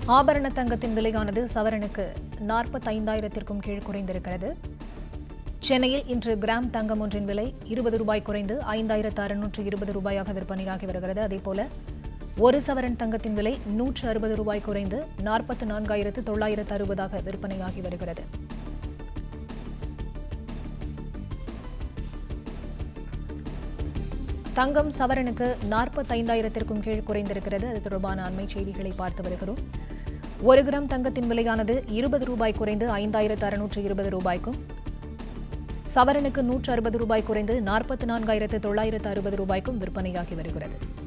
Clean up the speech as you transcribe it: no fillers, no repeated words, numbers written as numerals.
ஆபரண தங்கத்தின் விலையானது சவரனுக்கு 45,000க்கும் கீழ் குறைந்திருக்கிறது. சென்னையில் இன்று கிராம் தங்கம் ஒன்றின் விலை 20 ரூபாய் குறைந்து 5,620 ரூபாயாக விற்பனையாகி வருகிறது. அதேபோல ஒரு சவரன் தங்கத்தின் விலை 160 ரூபாய் குறைந்து 44,960 விற்பனையாகி வருகிறது. தங்கம் சவரனுக்கு 45,000க்கும் கீழ் குறைந்திருக்கிறது. அது தொடர்பான அண்மை செய்திகளை பார்த்து வருகிறோம். 1 கிராம் தங்கத்தின் விலையானது 20 ரூபாய் குறைந்து 5,620 ரூபாய்க்கும், சவரனுக்கு 160 ரூபாய் குறைந்து 44,960 ரூபாய்க்கும் விற்பனையாகி வருகிறது.